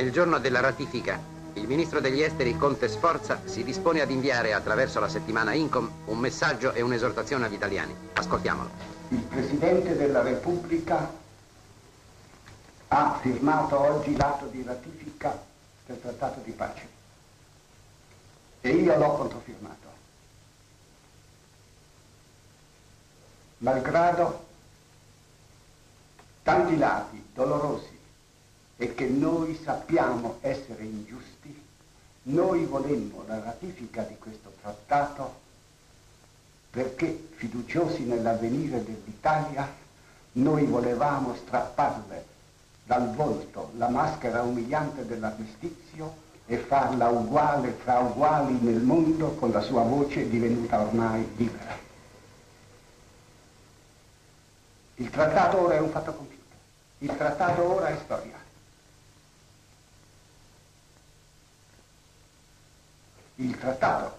Il giorno della ratifica, il ministro degli esteri Conte Sforza si dispone ad inviare attraverso la settimana Incom un messaggio e un'esortazione agli italiani. Ascoltiamolo. Il Presidente della Repubblica ha firmato oggi l'atto di ratifica del Trattato di pace e io l'ho controfirmato. Malgrado tanti lati dolorosi e che noi sappiamo essere ingiusti, noi volemmo la ratifica di questo trattato perché, fiduciosi nell'avvenire dell'Italia, noi volevamo strapparle dal volto la maschera umiliante dell'armistizio e farla uguale fra uguali nel mondo con la sua voce divenuta ormai libera. Il trattato ora è un fatto compiuto. Il trattato ora è storia. Il trattato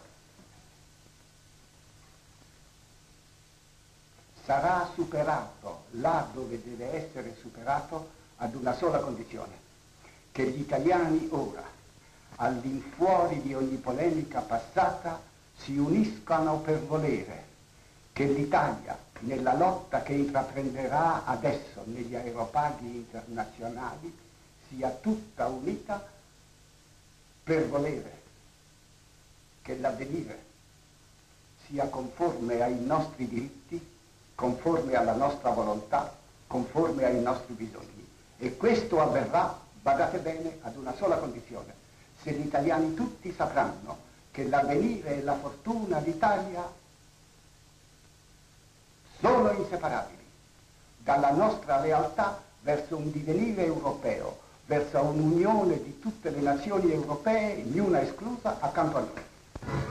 sarà superato là dove deve essere superato ad una sola condizione: che gli italiani ora, all'infuori di ogni polemica passata, si uniscano per volere che l'Italia, nella lotta che intraprenderà adesso negli aeropaghi internazionali, sia tutta unita per volere che l'avvenire sia conforme ai nostri diritti, conforme alla nostra volontà, conforme ai nostri bisogni. E questo avverrà, badate bene, ad una sola condizione: se gli italiani tutti sapranno che l'avvenire e la fortuna d'Italia sono inseparabili dalla nostra lealtà verso un divenire europeo, verso un'unione di tutte le nazioni europee, niuna esclusa, accanto a noi.